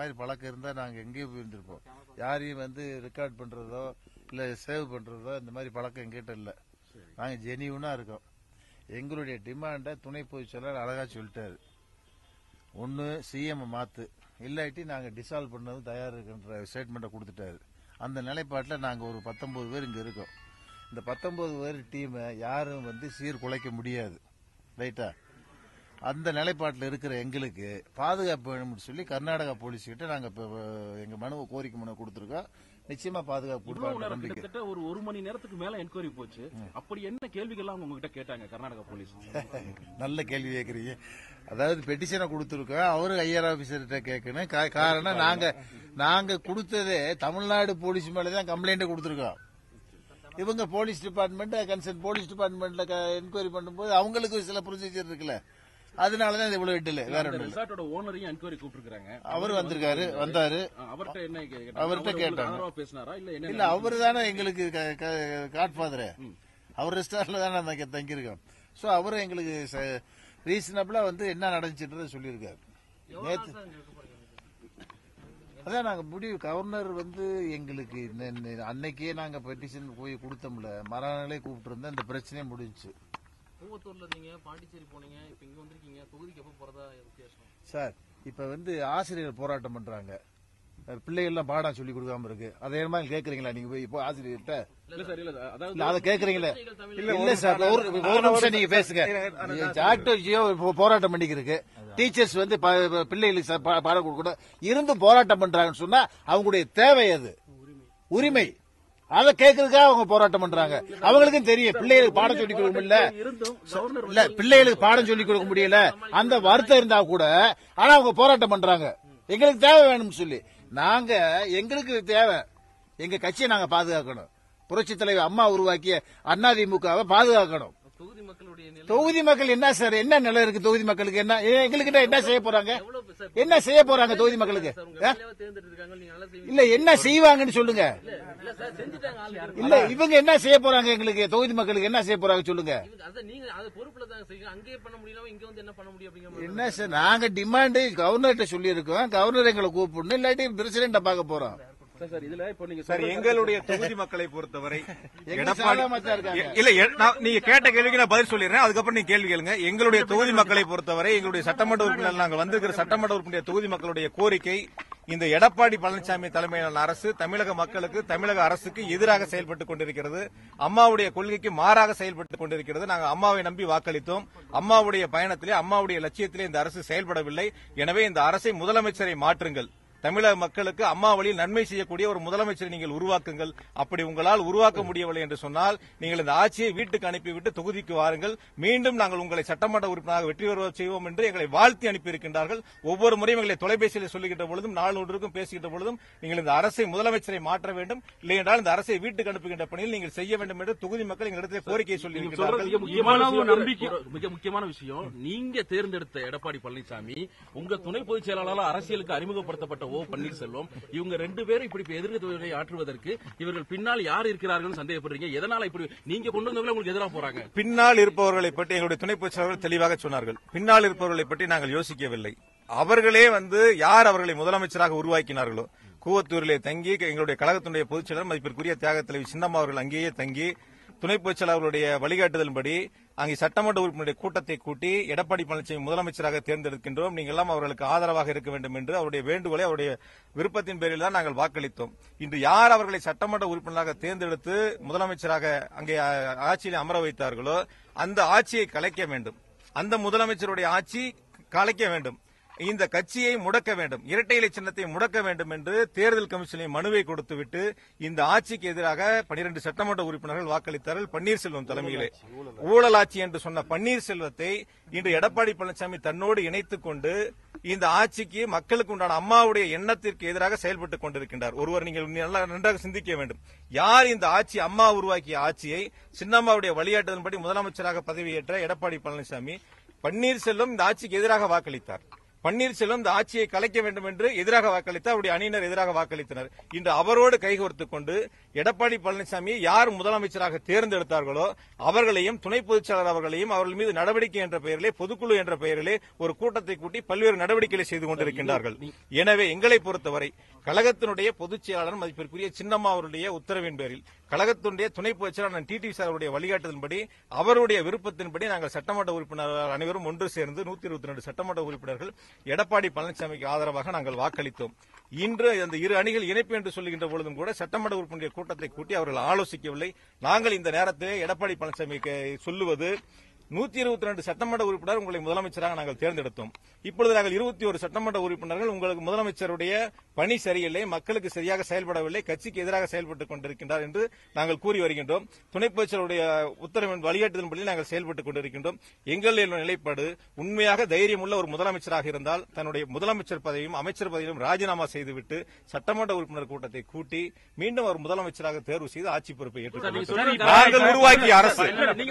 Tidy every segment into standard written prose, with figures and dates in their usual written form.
மாதிரி பழக்கம் இருந்தா நாங்க எங்கேயும் போயிருந்திருப்போம். யாரையும் வந்து ரெக்கார்ட் பண்றதோ இல்ல சேவ் பண்றதோ இந்த மாதிரி பழக்கம் எங்கிட்ட இல்ல. நாங்க ஜெனியூனா இருக்கோம். எங்களுடைய டிமாண்ட துணை பொதுச் செயலாளர் அழகா சொல்லிட்டாரு. ஒன்னு சிஎம் மாத்து, இல்லாட்டி நாங்க டிசால்வ் பண்ணது தயார் இருக்குன்ற ஸ்டேட்மெண்ட்டை கொடுத்துட்டாரு. அந்த நிலைப்பாட்டில் நாங்க ஒரு 19 பேர் இங்க இருக்கோம். இந்த 19 பேர் டீமை யாரும் வந்து சீர்குலைக்க முடியாது. ரைட்டா? அந்த நிலைப்பாட்டில் இருக்கிற எங்களுக்கு பாதுகாப்பு வேணும்னு சொல்லி கர்நாடகா போலீஸ் கிட்ட நாங்க எங்க மனுவை கோரிக்கை மனு கொடுத்திருக்கோம். நிச்சயமா பாதுகாப்பு கிட்டத்தட்ட ஒரு மணி நேரத்துக்கு மேல என்கொயரி போச்சு. அப்படி என்ன கேள்விகள்லாம் உங்ககிட்ட கேட்டாங்க கர்நாடகா போலீஸ்? நல்ல கேள்வி கேட்கறீங்க. அதாவது பெட்டிஷனை கொடுத்திருக்கோம், அவரு ஐஆர் ஆபீசர்கிட்ட கேட்கணும். காரணம் நாங்க கொடுத்ததே தமிழ்நாடு போலீஸ் மேலதான் கம்ப்ளைண்ட் கொடுத்திருக்கோம். இவங்க போலீஸ் டிபார்ட்மெண்ட் கன்சர்ன் போலீஸ் டிபார்ட்மெண்ட்ல என்கொயரி பண்ணும்போது அவங்களுக்கு சில ப்ரொசீஜர் இருக்குல்ல, அதனாலதான் இவ்வளவு இட்டல. வேற ரிசார்ட்டோட ஓனரையும் என்கொயரி கூப்பிட்டுருக்காங்க. அவரு வந்திருக்காரு, வந்தாரு. அவர்கிட்ட கேட்டாங்க. பேசினாரா இல்ல அவரு தானே எங்களுக்கு காட்ஃபாதர். அவர் ரெஸ்டாரண்ட்ல தானே தங்கியிருக்கோம். சோ அவரும் எங்களுக்கு ரீசனபிளா வந்து என்ன நடந்துச்சுன்றத சொல்லியிருக்காரு. அதான் நாங்க முடிவு கவர்னர் வந்து எங்களுக்கு அன்னைக்கே நாங்க பெட்டிஷன் போய் கொடுத்தோம்ல, மறுநாளே கூப்பிட்டு இருந்தா இந்த பிரச்சனையே முடிஞ்சுச்சு. கூவத்தூர்ல இருந்தீங்க, பாண்டிச்சேரி போனீங்க, இப்ப இங்க வந்திருக்கீங்க. தொகுதிக்கு எப்ப போறதா வித்தியாசம் சார்? இப்ப வந்து ஆசிரியர் போராட்டம் பண்றாங்க, பிள்ளைகள்லாம் பாடம் சொல்லி கொடுக்காம இருக்கு. அதை என்ன கேக்குறீங்களா நீங்க போய் இப்போ ஆசிரியர்கிட்ட? அதை கேக்குறீங்களா? இல்ல சார், ஒரு நிமிஷம் நீங்க பேசுங்க. போராட்டம் பண்ணிக்கிறதுக்கு டீச்சர்ஸ் வந்து பிள்ளைகளுக்கு பாடம் கொடுக்கணும் இருந்து போராட்டம் பண்றாங்கன்னு சொன்னா அவங்களுடைய தேவை அது, உரிமை. அதை கேட்கறதுக்காக அவங்க போராட்டம் பண்றாங்க. அவங்களுக்கும் தெரியும் பிள்ளைகளுக்கு பாடம் சொல்லி கொடுக்க முடியல, இல்ல பிள்ளைகளுக்கு பாடம் சொல்லி கொடுக்க முடியல, அந்த வருத்தம் இருந்தா கூட ஆனா அவங்க போராட்டம் பண்றாங்க. எங்களுக்கு தேவை வேணும்னு சொல்லி. நாங்க எங்களுக்கு தேவை, எங்க கட்சியை நாங்க பாதுகாக்கணும். புரட்சி தலைவர் அம்மா உருவாக்கிய அதிமுகவை பாதுகாக்கணும். தொகுதி மக்கள் என்ன சார், என்ன நிலை இருக்கு தொகுதி மக்களுக்கு? என்ன எங்களுக்கு என்ன செய்ய போறாங்க? என்ன செய்ய போறாங்க தொகுதி மக்களுக்கு? இல்ல என்ன செய்வாங்கன்னு சொல்லுங்க. இல்ல இவங்க என்ன செய்ய போறாங்க எங்களுக்கு தொகுதி மக்களுக்கு என்ன செய்ய போறாங்க சொல்லுங்க. என்ன சார், நாங்க டிமாண்ட் கவர்னர்கிட்ட சொல்லி இருக்கோம். கவர்னர் எங்களை கூப்பிடணும், இல்லாட்டி பிரசிடென்ட பார்க்க போறோம். எங்களுடைய தொகுதி மக்களை பொறுத்தவரை நீங்க கேட்ட கேள்விக்கு நான் பதில் சொல்லிடுறேன், அதுக்கப்புறம் நீங்க கேள்வி கேளுங்க. எங்களுடைய தொகுதி மக்களை பொறுத்தவரை எங்களுடைய சட்டமன்ற உறுப்பினர் நாங்கள் வந்திருக்கிற சட்டமன்ற உறுப்பினர் தொகுதி மக்களுடைய கோரிக்கை, இந்த எடப்பாடி பழனிசாமி தலைமையிலான அரசு தமிழக மக்களுக்கு, தமிழக அரசுக்கு எதிராக செயல்பட்டுக் கொண்டிருக்கிறது. அம்மாவுடைய கொள்கைக்கு மாறாக செயல்பட்டுக் கொண்டிருக்கிறது. நாங்கள் அம்மாவை நம்பி வாக்களித்தோம். அம்மாவுடைய பயணத்திலே, அம்மாவுடைய லட்சியத்திலே இந்த அரசு செயல்படவில்லை. எனவே இந்த அரசை முதலமைச்சரை மாற்றுங்கள். தமிழக மக்களுக்கு அம்மா வழியில் நன்மை செய்யக்கூடிய ஒரு முதலமைச்சரை நீங்கள் உருவாக்குங்கள். அப்படி உங்களால் உருவாக்க முடியவில்லை என்று சொன்னால் நீங்கள் இந்த ஆட்சியை வீட்டுக்கு அனுப்பிவிட்டு தொகுதிக்கு வாருங்கள். மீண்டும் நாங்கள் உங்களை சட்டமன்ற உறுப்பினராக வெற்றி பெற செய்வோம் என்று எங்களை வாழ்த்தி அனுப்பியிருக்கின்றார்கள். ஒவ்வொரு முறையும் எங்களை தொலைபேசியில் சொல்லுகின்ற பொழுதும், நாள் ஒன்றுக்கும் பேசுகின்ற பொழுதும் நீங்கள் இந்த அரசை முதலமைச்சரை மாற்ற வேண்டும், இல்லை என்றால் இந்த அரசை வீட்டுக்கு அனுப்புகின்ற பணியில் நீங்கள் செய்ய வேண்டும் என்று தொகுதி மக்கள் எங்களிடத்தில் கோரிக்கை சொல்லியிருக்கிறார்கள். மிக முக்கியமான விஷயம், நீங்க தேர்ந்தெடுத்த எடப்பாடி பழனிசாமி உங்க துணை பொதுச் செயலாளர் அரசியலுக்கு அறிமுகப்படுத்தப்பட்ட ஓ பன்னீர்செல்வம், இவங்க ரெண்டு பேரும் இப்படி எதிர்கட்சியை ஆற்றுவதற்கு இவர்கள் பின்னால் யார் இருக்கிறார்கள் சந்தேகப்படுறீங்க? எதனால இப்படி நீங்க கொண்டு வந்தவங்க உங்களுக்கு எதிராக போறாங்க? பின்னால் இருப்பவர்களை பற்றி எங்களுடைய துணை பொதுச் செயலாளர் தெளிவாக சொன்னார்கள். பின்னால் இருப்பவர்களை பற்றி நாங்கள் யோசிக்கவில்லை. அவர்களே வந்து யார் அவர்களை முதலமைச்சராக உருவாக்கினார்களோ, கூவத்தூரிலே தங்கி எங்களுடைய கழகத்தினுடைய பொதுச் செயலாளர் மதிப்பிற்குரிய தியாக தலைவி சின்னம்மா அவர்கள் அங்கேயே தங்கி துணை பொதுச் செயலாளருடைய வழிகாட்டுதலின்படி அங்கே சட்டமன்ற உறுப்பினருடைய கூட்டத்தை கூட்டி எடப்பாடி பழனிசாமி முதலமைச்சராக தேர்ந்தெடுக்கின்றோம், நீங்கள் எல்லாம் அவர்களுக்கு ஆதரவாக இருக்க வேண்டும் என்று அவருடைய வேண்டுகோளை, அவருடைய விருப்பத்தின் பேரில் தான் நாங்கள் வாக்களித்தோம். இன்று யார் அவர்களை சட்டமன்ற உறுப்பினராக தேர்ந்தெடுத்து முதலமைச்சராக அங்கே ஆட்சியில் அமர வைத்தார்களோ அந்த ஆட்சியை கலைக்க வேண்டும். அந்த முதலமைச்சருடைய ஆட்சி கலைக்க வேண்டும். இந்த கட்சியை முடக்க வேண்டும், இரட்டை இலை சின்னத்தை முடக்க வேண்டும் என்று தேர்தல் கமிஷனில் மனுவை கொடுத்துவிட்டு இந்த ஆட்சிக்கு எதிராக 12 சட்டமன்ற உறுப்பினர்கள் வாக்களித்தார்கள். பன்னீர்செல்வம் தலைமையிலே ஊழல் ஆட்சி என்று சொன்ன பன்னீர்செல்வத்தை இன்று எடப்பாடி பழனிசாமி தன்னோடு இணைத்துக் கொண்டு இந்த ஆட்சிக்கு மக்களுக்கு உண்டான அம்மாவுடைய எண்ணத்திற்கு எதிராக செயல்பட்டுக் கொண்டிருக்கின்றார். ஒருவர் நீங்கள் நன்றாக சிந்திக்க வேண்டும். யார் இந்த ஆட்சி, அம்மா உருவாக்கிய ஆட்சியை சின்னம்மாவுடைய வழிகாட்டுதலின்படி முதலமைச்சராக பதவியேற்ற எடப்பாடி பழனிசாமி, பன்னீர்செல்வம் இந்த ஆட்சிக்கு எதிராக வாக்களித்தார். பன்னீர்செல்வம் இந்த ஆட்சியை கலைக்க வேண்டும் என்று எதிராக வாக்களித்தார். அவருடைய அணியினர் எதிராக வாக்களித்தனர். இன்று அவரோடு கைகோர்த்துக் கொண்டு எடப்பாடி பழனிசாமியை யார் முதலமைச்சராக தேர்ந்தெடுத்தார்களோ அவர்களையும் துணை பொதுச்செயலாளர் அவர்களையும் அவர்கள் மீது நடவடிக்கை என்ற பெயரிலே பொதுக்குழு என்ற பெயரிலே ஒரு கூட்டத்தை கூட்டி பல்வேறு நடவடிக்கைகளை செய்து கொண்டிருக்கின்றார்கள். எனவே எங்களை பொறுத்தவரை கழகத்தினுடைய பொதுச் செயலாளர் மதிப்பிற்குரிய சின்னம்மா அவருடைய உத்தரவின் பேரில் கழகத்தினுடைய துணை பொதுச் செயலாளர் டிடிவி சார் அவருடைய வழிகாட்டுதலின்படி அவருடைய விருப்பத்தின்படி நாங்கள் சட்டமன்ற உறுப்பினர்கள் அனைவரும் ஒன்று சேர்ந்து 122 சட்டமன்ற உறுப்பினர்கள் எடப்பாடி பழனிசாமிக்கு ஆதரவாக நாங்கள் வாக்களித்தோம். இன்று அந்த இரு அணிகள் இணைப்பு என்று சொல்லுகின்ற பொழுதும் கூட சட்டமன்ற உறுப்பினர் கூட்டத்தை கூட்டி அவர்கள் ஆலோசிக்கவில்லை. நாங்கள் இந்த நேரத்திலே எடப்பாடி பழனிசாமிக்கு சொல்லுவது 122 சட்டமன்ற உறுப்பினர் உங்களை முதலமைச்சராக நாங்கள் தேர்ந்தெடுத்தோம். இப்பொழுது நாங்கள் 21 சட்டமன்ற உறுப்பினர்கள் உங்களுக்கு முதலமைச்சருடைய பணி சரியில்லை, மக்களுக்கு சரியாக செயல்படவில்லை, கட்சிக்கு எதிராக செயல்பட்டுக் கொண்டிருக்கின்றார் என்று நாங்கள் கூறி வருகின்றோம். துணை பொதுச்செயலாளருடைய உத்தரவின் வழிகாட்டுதன்படி நாங்கள் செயல்பட்டுக் கொண்டிருக்கின்றோம். எங்களுடைய நிலைப்பாடு உண்மையாக தைரியமுள்ள ஒரு முதலமைச்சராக இருந்தால் தன்னுடைய முதலமைச்சர் பதவியும் அமைச்சர் பதவியும் ராஜினாமா செய்துவிட்டு சட்டமன்ற உறுப்பினர் கூட்டத்தை கூட்டி மீண்டும் அவர் முதலமைச்சராக தேர்வு செய்து ஆட்சி பொறுப்பை ஏற்றுக்கொண்டார். நாங்கள் உருவாக்கிய அரசு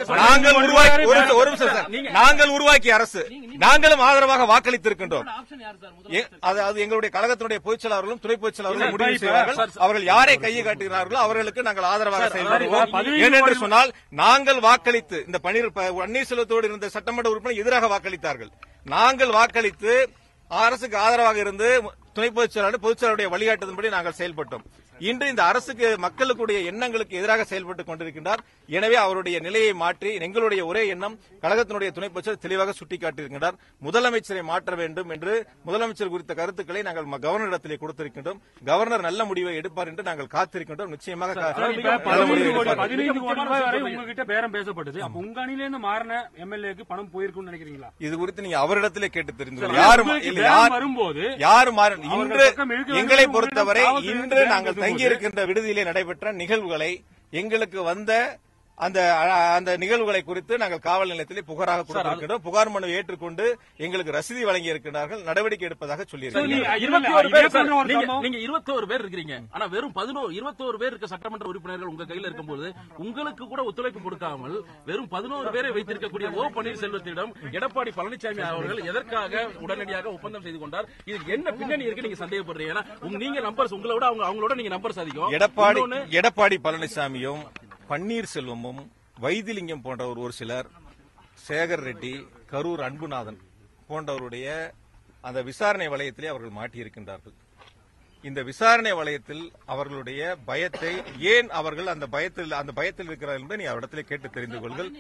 நாங்கள் உருவாக்கிய அரசு நாங்களும் ஆதரவாக வாக்களித்திருக்கின்றோம். அதாவது எங்களுடைய கழகத்தினுடைய பொதுச்செயலாளர்களும் துணை பொதுச்செயலாளர்களும் முடிவு செய்வார்கள். அவர்கள் யாரை கையை காட்டுகிறார்களோ அவர்களுக்கு நாங்கள் ஆதரவாக செயல்படுவோம். ஏனென்று சொன்னால் நாங்கள் வாக்களித்து இந்த பன்னீர்செல்வத்தோடு இருந்த சட்டமன்ற உறுப்பினர் எதிராக வாக்களித்தார்கள். நாங்கள் வாக்களித்து அரசுக்கு ஆதரவாக இருந்து துணை பொதுச்செயலாளர் பொதுச்செயலாளருடைய வழிகாட்டுதன்படி நாங்கள் செயல்பட்டோம். இன்று இந்த அரசுக்கு மக்களுடைய எண்ணங்களுக்கு எதிராக செயல்பட்டுக் கொண்டிருக்கின்றார். எனவே அவருடைய நிலையை மாற்றி எங்களுடைய ஒரே எண்ணம் கழகத்தினுடைய துணை பொதுச்செயலாளர் தெளிவாக சுட்டிக்காட்டியிருக்கின்றார். முதலமைச்சரை மாற்ற வேண்டும் என்று முதலமைச்சர் குறித்த கருத்துக்களை நாங்கள் கவர்னரிடத்திலே கொடுத்திருக்கின்றோம். கவர்னர் நல்ல முடிவை எடுப்பார் என்று நாங்கள் காத்திருக்கின்றோம். நிச்சயமாக 15 கோடி ரூபாய் வரை உங்ககிட்ட பேரம் பேசப்பட்டது. அப்ப உங்க அணியிலிருந்து மாறின எம்எல்ஏக்கு பணம் போயிருக்கும் நினைக்கிறீங்களா? இது குறித்து நீங்க அவரிடத்திலே கேட்டு தெரிந்து வரும்போது யாரு இன்று எங்களை பொறுத்தவரை இன்று நாங்கள் தங்கியிருக்கின்ற விடுதியிலே நடைபெற்ற நிகழ்வுகளை எங்களுக்கு வந்த அந்த நிகழ்வுகளை குறித்து நாங்கள் காவல் நிலையத்திலே புகாராக கொடுத்திருக்கிறோம். புகார் மனு ஏற்றுக்கொண்டு எங்களுக்கு ரசீது வழங்கி இருக்கின்றார்கள். நடவடிக்கை எடுப்பதாக சொல்லியிருக்கிறோம். நீங்க 21 பேர் இருக்கிறீங்க. ஆனா வெறும் 21 பேர் இருக்க சட்டமன்ற உறுப்பினர்கள் உங்க கையில் இருக்கும்போது உங்களுக்கு கூட ஒத்துழைப்பு கொடுக்காமல் வெறும் 11 பேரை வைத்திருக்கக்கூடிய ஓ பன்னீர்செல்வத்திடம் எடப்பாடி பழனிசாமி அவர்கள் எதற்காக உடனடியாக ஒப்பந்தம் செய்து கொண்டார்? இதுக்கு என்ன பின்னணி இருக்கு நீங்க சந்தேகப்படுறீங்க? நீங்க நம்பர்ஸ் உங்களோட அவங்களோட நீங்க நம்பர்ஸ் அதிகம். எடப்பாடி பழனிசாமியும் பன்னீர்செல்வமும் வைத்திலிங்கம் போன்ற ஒரு சிலர், சேகர் ரெட்டி, கரூர் அன்புநாதன் போன்றவருடைய அந்த விசாரணை வளையத்திலே அவர்கள் மாட்டியிருக்கின்றார்கள். இந்த விசாரணை வளையத்தில் அவர்களுடைய பயத்தை ஏன் அவர்கள் அந்த பயத்தில் இருக்கிறார்கள் என்பதை நீ அவரிடத்திலே கேட்டு தெரிந்து கொள்கள்.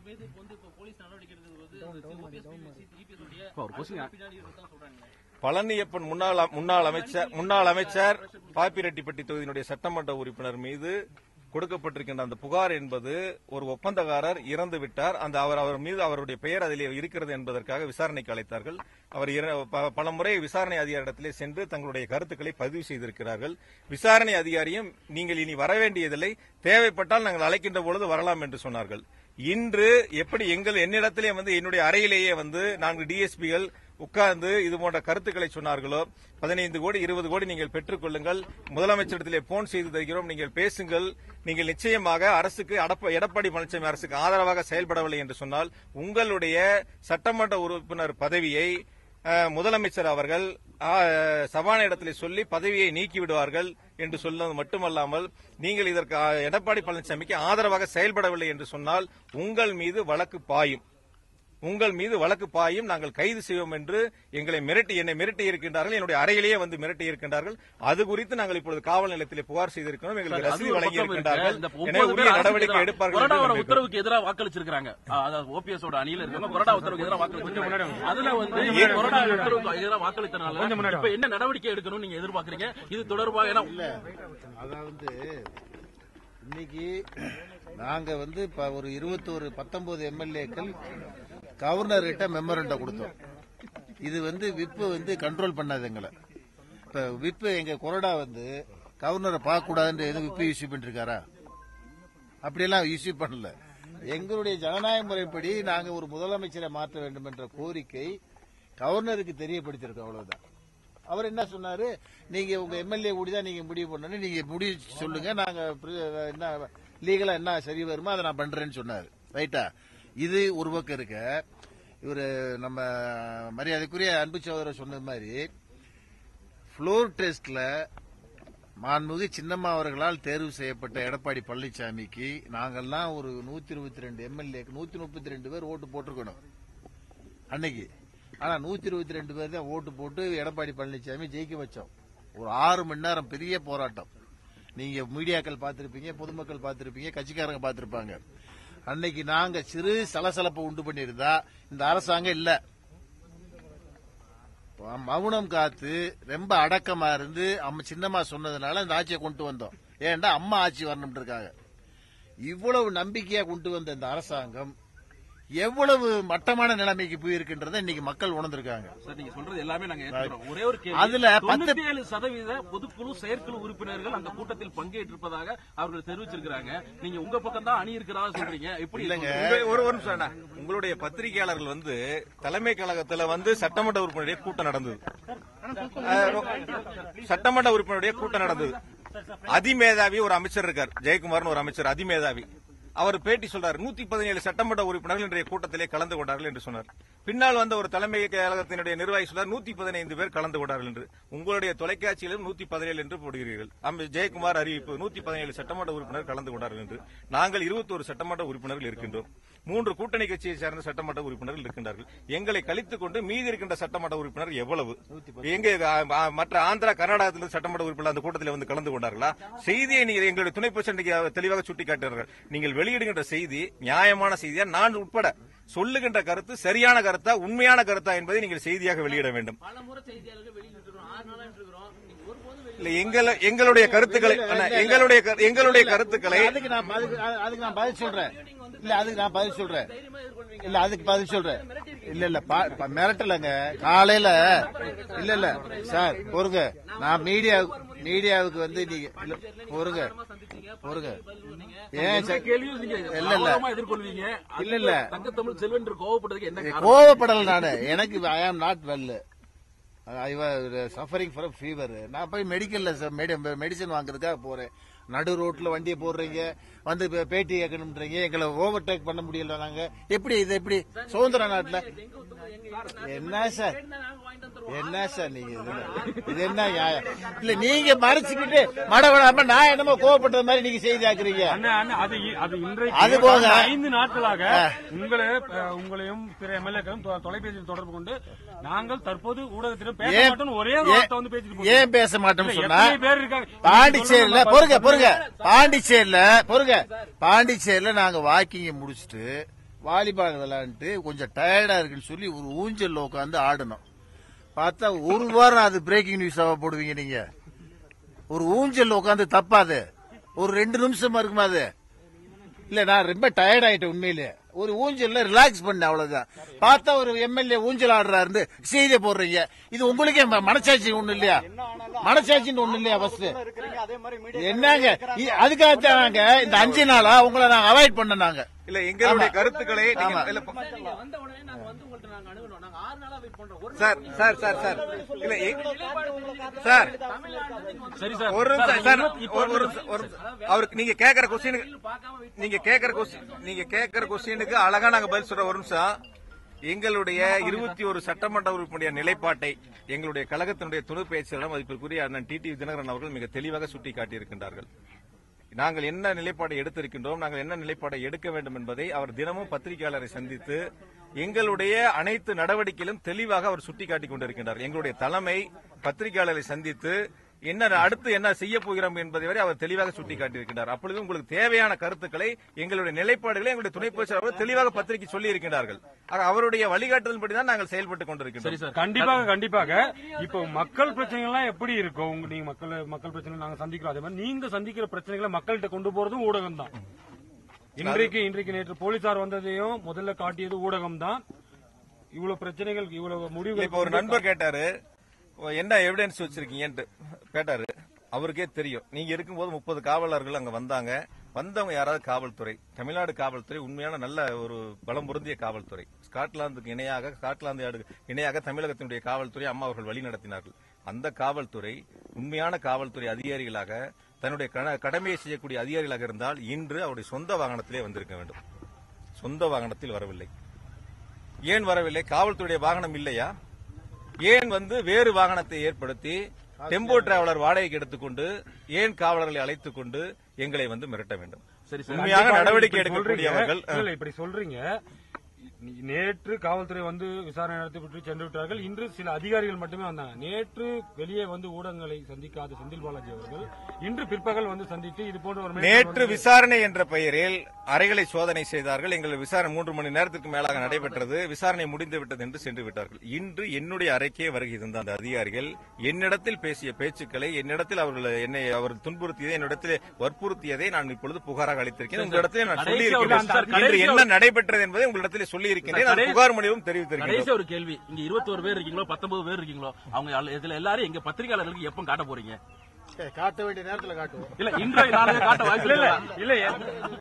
பழனியப்பன் முன்னாள் அமைச்சர் பாப்பிரெட்டிப்பட்டி தொகுதியினுடைய சட்டமன்ற உறுப்பினர் மீது கொடுக்கப்பட்டிருக்கின்ற அந்த புகார் என்பது ஒரு ஒப்பந்தக்காரர் இறந்து விட்டார். அவர் மீது அவருடைய பெயர் அதில் இருக்கிறது என்பதற்காக விசாரணைக்கு அழைத்தார்கள். அவர் பல முறை விசாரணை அதிகாரிடத்திலே சென்று தங்களுடைய கருத்துக்களை பதிவு செய்திருக்கிறார்கள். விசாரணை அதிகாரியும் நீங்கள் இனி வர வேண்டியதில்லை, தேவைப்பட்டால் நாங்கள் அழைக்கின்ற பொழுது வரலாம் என்று சொன்னார்கள். இன்று எப்படி என்னிடத்திலே என்னுடைய அறையிலேயே 4 டிஎஸ்பிகள் உட்கார்ந்து இது போன்ற கருத்துக்களை சொன்னார்களோ, 15 கோடி 20 கோடி நீங்கள் பெற்றுக் கொள்ளுங்கள், முதலமைச்சரிடத்திலே போன் செய்து தருகிறோம், நீங்கள் பேசுங்கள், நீங்கள் நிச்சயமாக அரசுக்கு எடப்பாடி பழனிசாமி அரசுக்கு ஆதரவாக செயல்படவில்லை என்று சொன்னால் உங்களுடைய சட்டமன்ற உறுப்பினர் பதவியை முதலமைச்சர் அவர்கள் சபாநாயகத்திலே சொல்லி பதவியை நீக்கிவிடுவார்கள் என்று சொன்னது மட்டுமல்லாமல் நீங்கள் இதற்கு எடப்பாடி பழனிசாமிக்கு ஆதரவாக செயல்படவில்லை என்று சொன்னால் உங்கள் மீது வழக்கு பாயும், நாங்கள் கைது செய்வோம் என்று என்னை மிரட்டி இருக்கின்றார்கள். என்னுடைய அறையிலேயே மிரட்டி இருக்கின்றார்கள். அது குறித்து நாங்கள் இப்பொழுது காவல் நிலையத்திலே புகார் செய்திருக்கிறோம். எங்களுக்கு ரசீது வழங்கி இருக்கின்றார்கள். எனவே உரிய நடவடிக்கை எடுப்பார்கள். உத்தரவுக்கு எதிராக வாக்களிச்சிருக்காங்க. ஓபிஎஸ் அணியில் இருக்காங்க. கொறடா உத்தரவுக்கு எதிராக வாக்களிச்சிருக்காங்க. அதுல கொறடா உத்தரவுக்கு எதிராக வாக்களித்தனால இப்ப என்ன நடவடிக்கை எடுக்கணும் நீங்க எதிர்பார்க்கறீங்க? இது தொடர்பாக அதாவது இன்னைக்கு நாங்க ஒரு 19 எம்எல்ஏக்கள் கவர்னர் கிட்ட மெமரண்டம் கொடுத்தோம். இது விப்பு கண்ட்ரோல் பண்ணாது எங்களை. இப்ப விப்பு எங்க கொறடா கவர்னரை பார்க்க கூடாதுன்னு விப்பு இஷ்யூ பண்ணிருக்காரா? அப்படியெல்லாம் இஷ்யூ பண்ணல. எங்களுடைய ஜனநாயக முறைப்படி நாங்க ஒரு முதலமைச்சரை மாற்ற வேண்டும் என்ற கோரிக்கை கவர்னருக்கு தெரியப்படுத்திருக்கோம். அவ்வளவுதான். அவர் என்ன சொன்னாரு, நீங்க உங்க எம்எல்ஏ கூடிதான் நீங்க முடிவு பண்ணணும், நீங்க முடிவு சொல்லுங்க, நாங்க என்ன லீகலா என்ன சரி வருமோ அதை நான் பண்றேன்னு சொன்னாரு. ரைட்டா? இது ஒரு பக்கம் இருக்க. இவரு நம்ம மரியாதைக்குரிய அன்பு சகோதரர் சொன்ன மாதிரி புளோர் டெஸ்ட்ல மாண்புமிகு சின்னம்மா அவர்களால் தேர்வு செய்யப்பட்ட எடப்பாடி பழனிசாமிக்கு நாங்கெல்லாம் ஒரு 122 எம்எல்ஏக்கு 132 பேர் ஓட்டு போட்டிருக்கணும் அன்னைக்கு. ஆனா 122 பேர் தான் ஓட்டு போட்டு எடப்பாடி பழனிசாமி ஜெயிக்க வச்சோம். ஒரு 6 மணி நேரம் பெரிய போராட்டம். நீங்க மீடியாக்கள் பார்த்திருப்பீங்க, பொதுமக்கள் பார்த்திருப்பீங்க, கட்சிக்காரங்க பார்த்திருப்பாங்க. அன்னைக்கு நாங்க சிறு சலசலப்பை உண்டு பண்ணியிருந்தா இந்த அரசாங்கம் இல்ல. மௌனம் காத்து ரொம்ப அடக்கமா இருந்து சின்னம்மா சொன்னதுனால இந்த ஆட்சியை கொண்டு வந்தோம். ஏன்டா அம்மா ஆட்சி வரணும் இருக்காங்க. இவ்வளவு நம்பிக்கையா கொண்டு வந்த இந்த அரசாங்கம் எவ்வளவு மட்டமான நிலைமைக்கு போயிருக்குன்றதை இன்னைக்கு மக்கள் உணர்ந்திருக்காங்க. நீங்க சொல்றது எல்லாமே நாங்க ஏற்றுக்கிறோம். ஒரே ஒரு கேள்வி, அதுல 97% பொதுக்குழு செயற்குழு உறுப்பினர்கள் அந்த கூட்டத்தில் பங்கேற்றிருப்பதாக அவர்கள் தெரிவிச்சிருக்காங்க. நீங்க உங்க பக்கம் தான் அணி இருக்கிறதா சொல்றீங்க. எப்படி இல்லங்க, ஒரு நிமிஷம். உங்களுடைய பத்திரிகையாளர்கள் தலைமை கழகத்தில் சட்டமன்ற உறுப்பினருடைய கூட்டம் நடந்தது. சட்டமன்ற உறுப்பினருடைய கூட்டம் நடந்தது. அதிமேதாவி ஒரு அமைச்சர் இருக்கார், ஜெயக்குமார்னு ஒரு அமைச்சர், அதிமேதாவி. அவர் பேட்டி சொல்றார், 117 சட்டமன்ற உறுப்பினர்கள் இன்றைய கூட்டத்திலே கலந்து கொண்டார்கள் என்று சொன்னார். பின்னால் வந்த ஒரு தலைமை கழகத்தினுடைய நிர்வாகி சொல்றார் 115 பேர் கலந்து கொண்டார்கள் என்று. உங்களுடைய தொலைக்காட்சியிலும் 117 என்று போடுகிறீர்கள். ஜெயக்குமார் அறிவிப்பு 117 சட்டமன்ற உறுப்பினர் கலந்து கொண்டார்கள் என்று. நாங்கள் 21 சட்டமன்ற உறுப்பினர்கள் இருக்கின்றோம். 3 கூட்டணி கட்சியை சேர்ந்த சட்டமன்ற உறுப்பினர்கள் இருக்கின்றார்கள். எங்களை கழித்துக் கொண்டு மீதி இருக்கின்ற சட்டமன்ற உறுப்பினர் எவ்வளவு? எங்கே மற்ற ஆந்திரா, கர்நாடகத்திலிருந்து சட்டமன்ற உறுப்பினர் அந்த கூட்டத்தில் கலந்து கொண்டார்களா? செய்தியை நீங்கள் எங்களுடைய துணை பிரசிடண்ட் தெளிவாக சுட்டிக்காட்டுகிறார்கள். நீங்கள் வெளியிடுகின்ற செய்தி நியாயமான செய்தியா, நான் உட்பட சொல்லுகின்ற கருத்து சரியான கருத்தா, உண்மையான கருத்தா என்பதை நீங்கள் செய்தியாக வெளியிட வேண்டும். எங்களுடைய கருத்துக்களை எங்களுடைய கருத்துக்களை அதுக்கு நான் பதில் சொல்றேன். இல்ல அதுக்கு நான் பதில் சொல்றேன். இல்ல அதுக்கு பதில் சொல்றேன். இல்ல மிரட்டலங்க காலையில. இல்ல சார் பொறுங்க, நான் மீடியாவுக்கு நீங்க பொறுங்க. ஏன் இல்ல தங்கத்தமிழ் செல்வன் கோவப்பட்டதுக்கு என்ன கோவப்படல? நானு எனக்கு I am not well, I was suffering from fever. நான் போய் மெடிக்கல்ல மெடிசன் வாங்குறதுக்காக போறேன். நடு ரோட்ல வண்டியை போடுறீங்க, பேட்டி கேட்கணும்ன்றீங்க. எங்களை ஓவர்டேக் பண்ண முடியல. நாங்க எப்படி இது எப்படி சுதந்திர நாட்டுல? என்ன சார் நீங்க இது என்ன நியாயம்? இல்ல நீங்க மறைச்சுக்கிட்டு மடவடாம நான் என்னமோ கோவப்பட்டது மாதிரி நீங்க செய்தி ஆக்குறீங்க. அது போக 5 நாட்களாக உங்களையும் பிற எம்எல்ஏக்களும் தொலைபேசியில் தொடர்பு கொண்டு நாங்கள் தற்போது ஊடகத்திடம் பேச மாட்டோம் ஒரே வார்த்தை பேசிட்டு ஏன் பேச மாட்டோம்னு சொன்னா பாண்டிச்சேரியில பாண்டிச்சேரியில நாங்க வாக்கிங் முடிச்சுட்டு வாலிபால் விளையாண்டு கொஞ்சம் டயர்டா இருக்குன்னு சொல்லி ஒரு ஊஞ்சல் உட்காந்து ஆடணும். பார்த்தா ஒரு வாரம் அது பிரேக்கிங் நியூஸாவா போடுவீங்க நீங்க? ஒரு ஊஞ்சல் உட்காந்து தப்பாது, ஒரு 2 நிமிஷமா இருக்குமா அது? இல்ல நான் ரொம்ப டயர்ட் ஆயிட்டேன் உண்மையிலே. ஒரு ஊஞ்சல்ல ரிலாக்ஸ் பண்ண அவ்வளவுதான். பார்த்தா ஒரு எம்எல்ஏ ஊஞ்சல் ஆடுறாரு செய்தியை போடுறீங்க. இது உங்களுக்கே மனசாட்சி ஒண்ணு இல்லையா? மனசாட்சின்னு ஒண்ணு இல்லையா? ஃபர்ஸ்ட் என்னங்க அதுக்காகத்தாங்க இந்த 5 நாளா உங்களை நாங்க அவாய்ட் பண்ண. நாங்க இல்ல எங்களுடைய கருத்துக்களை சார் ஒரு அவருக்கு நீங்க கேக்குற கொஸ்டினுக்கு அழகா நாங்க பதில் சொல்ற. ஒரு நிமிஷம். எங்களுடைய 21 சட்டமன்ற உறுப்பினுடைய நிலைப்பாட்டை எங்களுடைய கழகத்தினுடைய துணை பேச்சாளர் மதிப்பிற்குரிய அண்ணன் டிடி தினகரன் அவர்கள் மிக தெளிவாக சுட்டிக்காட்டியிருக்கின்றார்கள். நாங்கள் என்ன நிலைப்பாடை எடுத்திருக்கின்றோம், நாங்கள் என்ன நிலைப்பாடை எடுக்க வேண்டும் என்பதை அவர் தினமும் பத்திரிகையாளரை சந்தித்து எங்களுடைய அனைத்து நடவடிக்கையிலும் தெளிவாக அவர் சுட்டிக்காட்டிக் கொண்டிருக்கின்றார். எங்களுடைய தலைமை பத்திரிகையாளரை சந்தித்து அடுத்து என்ன செய்ய போகிறோம் என்பதை வரை அவர் தெளிவாக சுட்டிக்காட்டியிருக்கிறார். அப்பொழுது உங்களுக்கு தேவையான கருத்துக்களை, எங்களுடைய நிலைப்பாடுகளை எங்களுடைய துணை பொதுச்செயலாளர் தெளிவாக பத்திரிகை சொல்லி இருக்கின்றார்கள். அவருடைய வழிகாட்டுதல்படிதான் நாங்கள் செயல்பட்டுக் கொண்டிருக்கிறோம். கண்டிப்பாக இப்போ மக்கள் பிரச்சனைகள் எப்படி இருக்கும்? நீங்க மக்கள் பிரச்சனை நாங்க சந்திக்கிறோம். அதே மாதிரி நீங்க சந்திக்கிற பிரச்சனைகளை மக்கள்கிட்ட கொண்டு போறதும் ஊடகம் தான். இன்றைக்கு நேற்று போலீசார் வந்ததையும் முதல்ல காட்டியது ஊடகம் தான். இவ்வளவு பிரச்சனைகள், இவ்வளவு முடிவு. இப்ப ஒரு நண்பர் கேட்டாரு, என்ன எவிடன்ஸ் வச்சிருக்கீங்கன்னு கேட்டாரு. அவருக்கே தெரியும். நீங்க இருக்கும்போது 30 காவலர்கள் அங்க வந்தவங்க யாராவது காவல்துறை, தமிழ்நாடு காவல்துறை உண்மையான நல்ல ஒரு பலம் பொருந்திய காவல்துறை. ஸ்காட்லாந்துக்கு இணையாக தமிழகத்தினுடைய காவல்துறை அம்மா அவர்கள் வழி நடத்தினார்கள். அந்த காவல்துறை உண்மையான காவல்துறை அதிகாரிகளாக தன்னுடைய கடமையை செய்யக்கூடிய அதிகாரிகளாக இருந்தால் இன்று அவருடைய சொந்த வாகனத்திலே வந்திருக்க வேண்டும். சொந்த வாகனத்தில் வரவில்லை. ஏன் வரவில்லை? காவல்துறையுடைய வாகனம் இல்லையா? ஏன் வேறு வாகனத்தை ஏற்படுத்தி டெம்போ டிராவலர் வாடகைக்கு எடுத்துக்கொண்டு ஏன் காவலர்களை அழைத்துக் கொண்டு எங்களை மிரட்ட வேண்டும்? சரி, உண்மையாக நடவடிக்கை எடுக்கக்கூடியவர்கள் இப்படி சொல்றீங்க. நேற்று காவல்துறை விசாரணை நடத்தி சென்று விட்டார்கள். இன்று சில அதிகாரிகள் மட்டுமே வந்தாங்க. நேற்று வெளியே ஊடகங்களை சந்திக்காத செந்தில் பாலாஜி அவர்கள் இன்று பிற்பகல் சந்தித்து இது போன்ற ஒரு நேற்று விசாரணை என்ற பெயரில் அறைகளை சோதனை செய்தார்கள். எங்கள் விசாரணை 3 மணி நேரத்திற்கு மேலாக நடைபெற்றது. விசாரணை முடிந்து விட்டது என்று சென்று விட்டார்கள். இன்று என்னுடைய அறைக்கே வருகை தந்த அந்த அதிகாரிகள் என்னிடத்தில் பேசிய பேச்சுக்களை, என்னிடத்தில் அவர்கள் துன்புறுத்தியதை, என்னிடத்தில் வற்புறுத்தியதை நான் இப்பொழுது புகாராக அளித்திருக்கிறேன். உங்களிடத்தில் நான் சொல்லியிருக்கிறேன். இன்று என்ன நடைபெற்றது என்பதை உங்களிடத்தில் சொல்லி புகார் மொழியும் தெரிவித்திருக்கிறேன். ஒரு கேள்வி, இங்க 21 பேர் இருக்கீங்களோ 19 பேர் இருக்கீங்களோ, அவங்க இதுல எல்லாரும் எங்க பத்திரிகையாளர்களுக்கு எப்ப காட்ட போறீங்க? காட்ட வேண்டிய நேரத்தில் காட்டுவோம். இல்ல இன்றைய நாளே காட்ட வாய்ப்பு இல்ல.